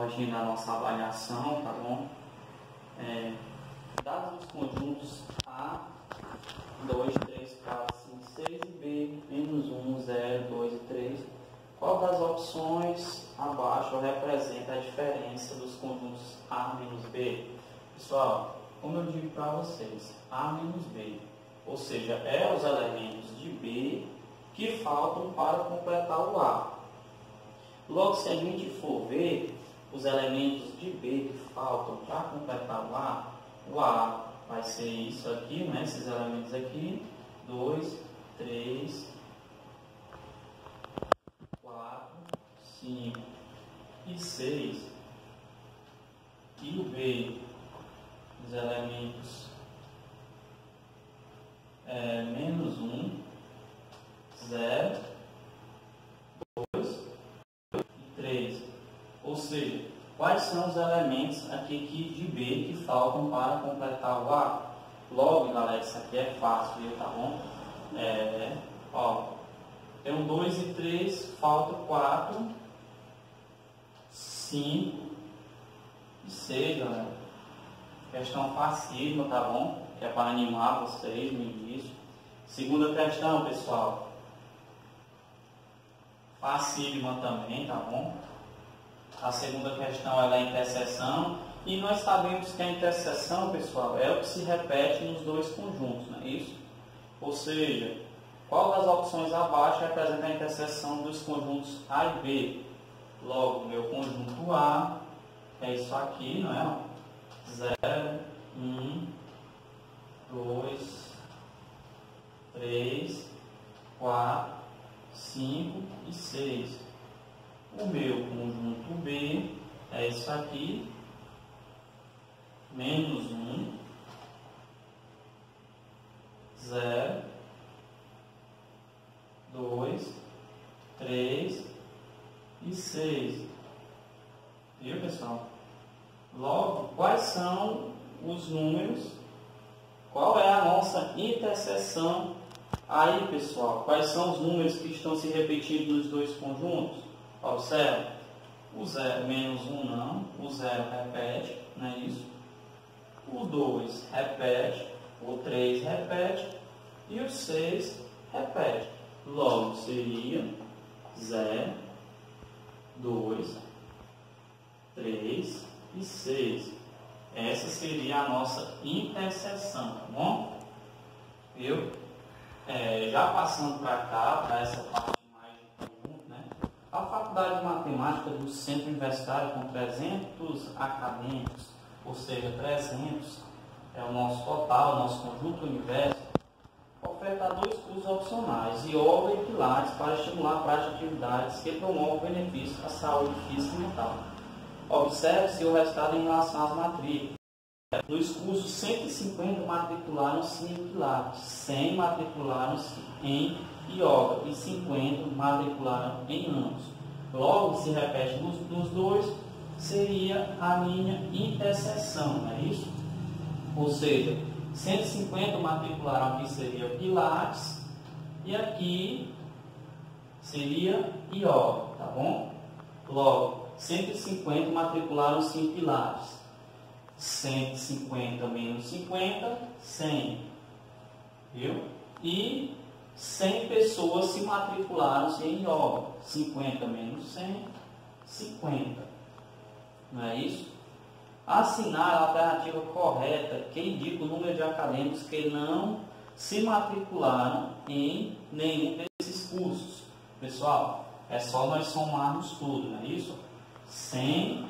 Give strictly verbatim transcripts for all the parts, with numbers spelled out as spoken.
corrigindo a nossa avaliação, tá bom? É, dados os conjuntos A, dois, três, quatro, cinco, seis e B, menos um, zero, dois e três, qual das opções abaixo representa a diferença dos conjuntos A menos B? Pessoal, como eu digo para vocês, A menos B, ou seja, é os elementos de B que faltam para completar o A. Logo, se a gente for ver os elementos de B que faltam para completar o A, o A vai ser isso aqui, né? Esses elementos aqui, dois, três, quatro, cinco e seis. E o B, os elementos é, menos um, zero, dois e três. Ou seja, quais são os elementos aqui de B que faltam para completar o A? Logo, galera, isso aqui é fácil, viu? Tá bom? É, ó, tem um dois e três, falta quatro, cinco e seis, galera. Questão facílima, tá bom? Que é para animar vocês no início. Segunda questão, pessoal. Facílima também, tá bom? A segunda questão ela é a interseção. E nós sabemos que a interseção, pessoal, é o que se repete nos dois conjuntos, não é isso? Ou seja, qual das opções abaixo representa a interseção dos conjuntos A e B? Logo, meu conjunto A é isso aqui, não é? zero, um, dois, três, quatro, cinco e seis. O meu conjunto B é isso aqui, menos um, zero, dois, três e seis. Viu, pessoal? Logo, quais são os números? Qual é a nossa interseção aí, pessoal? Quais são os números que estão se repetindo nos dois conjuntos? Observe, o zero menos um não, o zero repete, não é isso? O dois repete, o três repete e o seis repete. Logo, seria zero, dois, três e seis. Essa seria a nossa interseção, tá bom? Viu? É, já passando para cá, para essa parte mais de conjunto, né? A Faculdade de Matemática do Centro Universitário, com trezentos acadêmicos, ou seja, trezentos é o nosso total, o nosso conjunto universo, oferta dois cursos opcionais, yoga e pilates, para estimular a prática de atividades que promovem benefícios à saúde física e mental. Observe-se o resultado em relação às matrículas. Nos cursos, cento e cinquenta matricularam-se em pilates, cem matricularam-se em yoga e cinquenta matricularam em ambos. Logo, se repete nos, nos dois, seria a minha interseção, não é isso? Ou seja, cento e cinquenta matricularam aqui seria pilates e aqui seria yoga, tá bom? Logo, cento e cinquenta matricularam-se em pilates. cento e cinquenta menos cinquenta, cem. Viu? E cem pessoas se matricularam-se em yoga. cinquenta menos cem, cinquenta. Não é isso? Assinar a alternativa correta que indica o número de acadêmicos que não se matricularam em nenhum desses cursos. Pessoal, é só nós somarmos tudo, não é isso? cem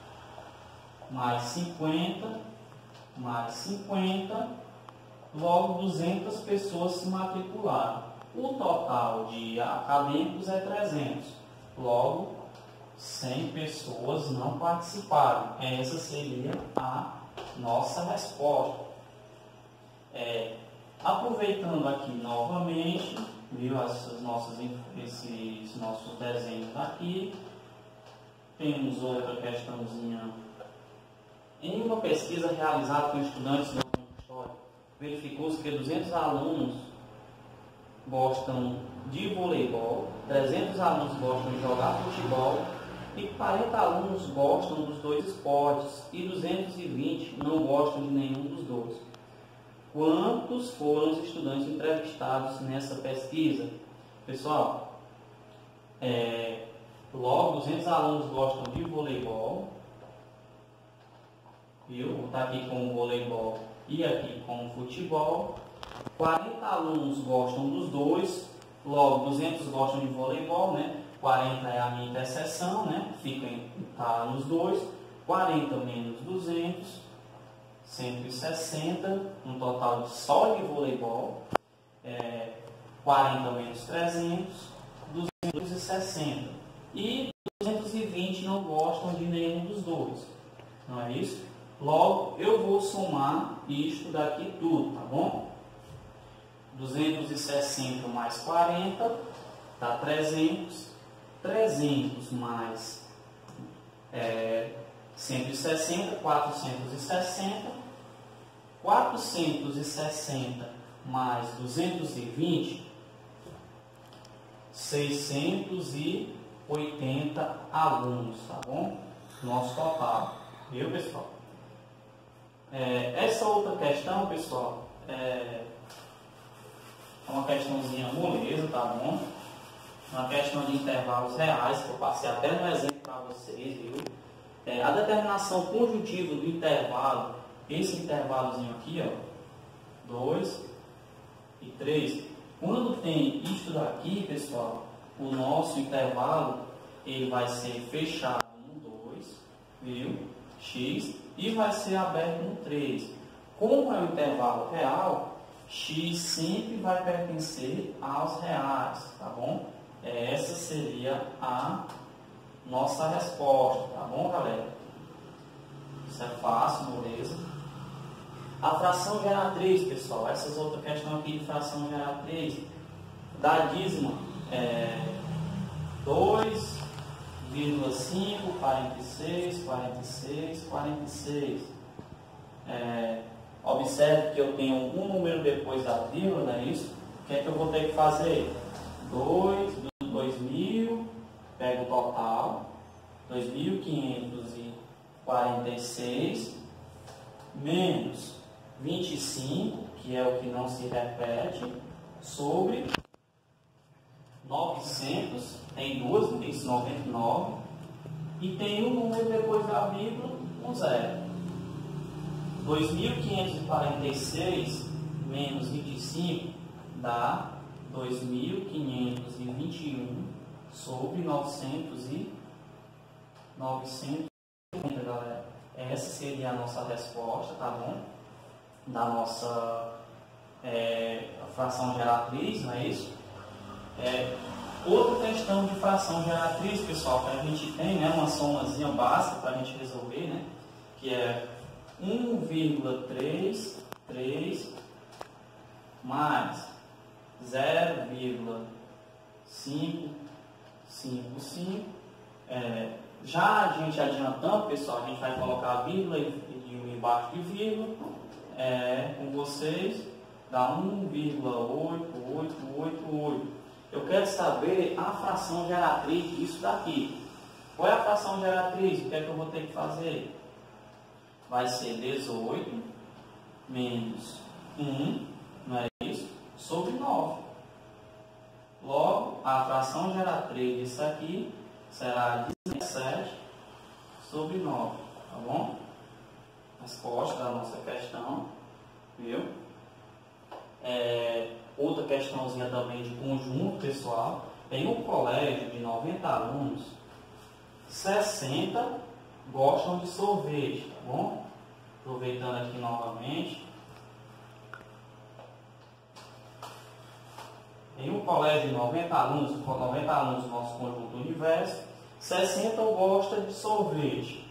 mais cinquenta mais cinquenta, logo duzentas pessoas se matricularam. O total de acadêmicos é trezentos, logo cem pessoas não participaram. Essa seria a nossa resposta. É, aproveitando aqui novamente, viu, essas nossas, esses nossos desenhos aqui, temos outra questãozinha. Em uma pesquisa realizada com estudantes do História, verificou-se que duzentos alunos gostam de voleibol, trezentos alunos gostam de jogar futebol e quarenta alunos gostam dos dois esportes e duzentos e vinte não gostam de nenhum dos dois. Quantos foram os estudantes entrevistados nessa pesquisa? Pessoal, é, logo duzentos alunos gostam de voleibol, viu? Vou botar aqui como voleibol e aqui como futebol. quarenta alunos gostam dos dois, logo duzentos gostam de voleibol, né? quarenta é a minha interseção, né? Fica em, tá nos dois. quarenta menos duzentos, cento e sessenta, um total de só de voleibol. É, quarenta menos trezentos, duzentos e sessenta. E duzentos e vinte não gostam de nenhum dos dois. Não é isso? Logo, eu vou somar isto daqui tudo, tá bom? duzentos e sessenta mais quarenta dá trezentos. trezentos mais é, cento e sessenta, quatrocentos e sessenta. quatrocentos e sessenta mais duzentos e vinte, seiscentos e oitenta alunos, tá bom? Nosso total, viu, pessoal? É, essa outra questão, pessoal, é uma questãozinha moleza, tá bom? Uma questão de intervalos reais, que eu passei até no exemplo para vocês, viu? É, a determinação conjuntiva do intervalo, esse intervalozinho aqui, ó, dois e três. Quando tem isto daqui, pessoal, o nosso intervalo, ele vai ser fechado no dois, viu? X, e vai ser aberto no três. Como é o intervalo real, X sempre vai pertencer aos reais, tá bom? Essa seria a nossa resposta, tá bom, galera? Isso é fácil, beleza? A fração geratriz, pessoal, essas outras questões aqui de fração geratriz, da dízima é dois vírgula cinco, quarenta e seis, quarenta e seis, quarenta e seis. É, observe que eu tenho um número depois da vírgula, não é isso? O que é que eu vou ter que fazer? dois, dois mil, pego o total, dois mil quinhentos e quarenta e seis, menos vinte e cinco, que é o que não se repete, sobre novecentos, tem duas, tem noventa e nove, e tem um número depois da vírgula, um zero. dois mil quinhentos e quarenta e seis menos vinte e cinco dá dois mil quinhentos e vinte e um sobre novecentos e novecentos e cinquenta, galera. Essa seria a nossa resposta, tá bom? Da nossa é, fração geratriz, não é isso? É, outra questão de fração geratriz, pessoal, que a gente tem, né, uma somazinha básica para a gente resolver, né, que é um vírgula trinta e três mais zero vírgula quinhentos e cinquenta e cinco. É, já a gente adiantando, pessoal, a gente vai colocar a vírgula e um embaixo de vírgula. É, com vocês, dá um vírgula oito oito oito oito. Eu quero saber a fração geratriz disso daqui. Qual é a fração geratriz? O que é que eu vou ter que fazer? Vai ser dezoito menos um, não é isso? Sobre nove. Logo, a fração geratriz disso aqui será dezessete sobre nove, tá bom? Resposta da nossa questão, viu? É, outra questãozinha também de conjunto, pessoal. Em um colégio de noventa alunos, sessenta gostam de sorvete, tá bom? Aproveitando aqui novamente. Em um colégio de noventa alunos, com noventa alunos no nosso conjunto universo, sessenta gostam de sorvete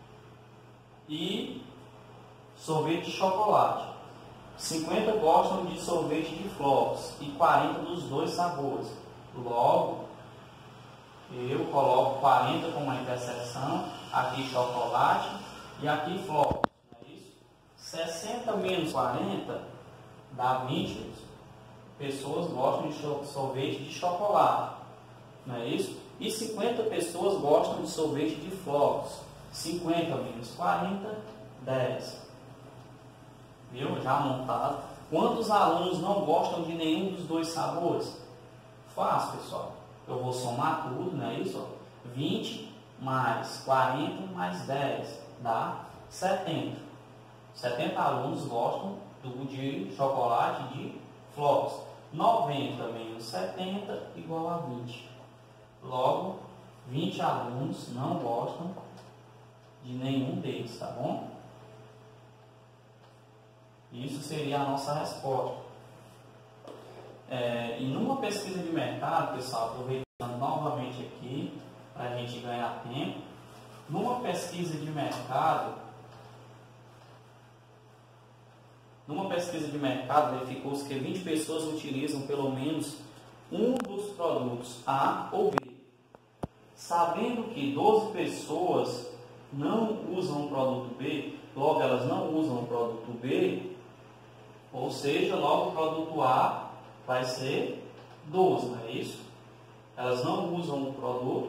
e sorvete de chocolate. cinquenta gostam de sorvete de flocos e quarenta dos dois sabores. Logo, eu coloco quarenta como uma interseção, aqui chocolate e aqui flocos. Não é isso? sessenta menos quarenta dá vinte. Pessoas gostam de sorvete de chocolate. não é isso? E cinquenta pessoas gostam de sorvete de flocos. cinquenta menos quarenta, dez. Viu? Já montado. Quantos alunos não gostam de nenhum dos dois sabores? Fácil, pessoal. Eu vou somar tudo, não é isso? vinte mais quarenta mais dez dá setenta. setenta alunos gostam do de chocolate de flocos. noventa menos setenta igual a vinte. Logo, vinte alunos não gostam de nenhum deles, tá bom? Isso seria a nossa resposta. É, e numa pesquisa de mercado, pessoal, aproveitando novamente aqui, para a gente ganhar tempo, numa pesquisa de mercado, numa pesquisa de mercado, verificou-se que vinte pessoas utilizam pelo menos um dos produtos A ou B. Sabendo que doze pessoas não usam o produto B, logo elas não usam o produto B, ou seja, logo o produto A vai ser doze, não é isso? Elas não usam o produto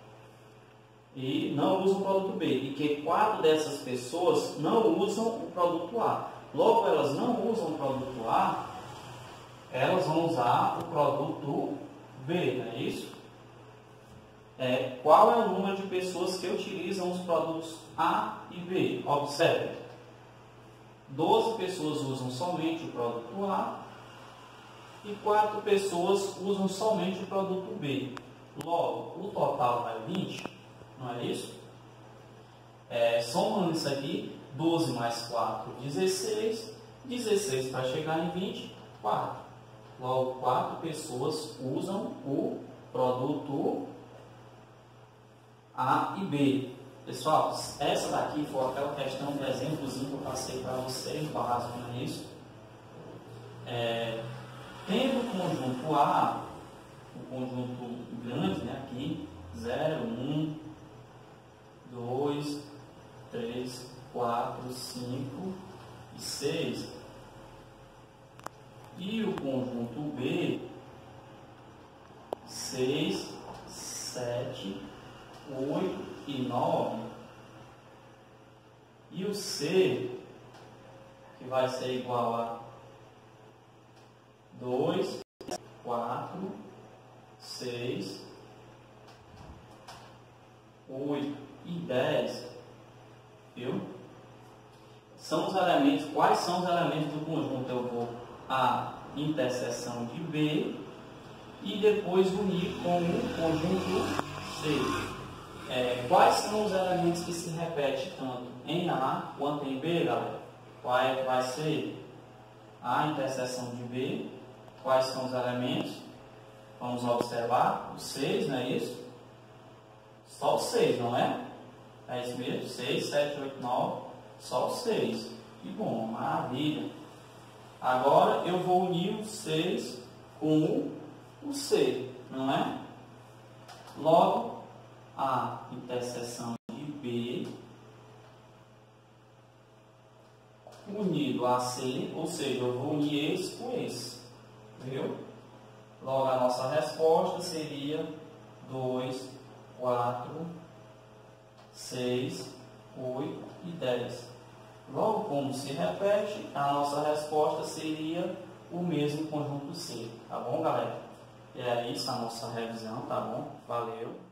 e não usam o produto B. E que quatro dessas pessoas não usam o produto A. Logo, elas não usam o produto A, elas vão usar o produto B, não é isso? É, qual é o número de pessoas que utilizam os produtos A e B? Observe. doze pessoas usam somente o produto A e quatro pessoas usam somente o produto B. Logo, o total vai vinte, não é isso? É, somando isso aqui, doze mais quatro, dezesseis. dezesseis para chegar em vinte, quatro. Logo, quatro pessoas usam o produto A e B. Pessoal, essa daqui foi aquela questão do exemplozinho que eu passei para vocês, básico, não é isso? É, tendo o conjunto A, o conjunto grande, né, aqui, zero, um, dois, três, quatro, cinco e seis. E o conjunto B, seis, sete, oito e nove. E o C, que vai ser igual a dois, quatro, seis, oito e dez. Viu? São os elementos. Quais são os elementos do conjunto? Eu vou a interseção de B e depois unir com o conjunto C. É, quais são os elementos que se repetem tanto em A quanto em B, galera? Qual é, vai ser a interseção de B? Quais são os elementos? Vamos observar. O seis, não é isso? Só o seis, não é? É isso mesmo? seis, sete, oito, nove. Só o seis. Que bom, maravilha. Agora eu vou unir o seis com o C, não é? Logo, a interseção de B unido a C, ou seja, eu vou unir esse com esse, viu? Logo, a nossa resposta seria dois, quatro, seis, oito e dez. Logo, como se repete, a nossa resposta seria o mesmo conjunto C, tá bom, galera? E é isso a nossa revisão, tá bom? Valeu!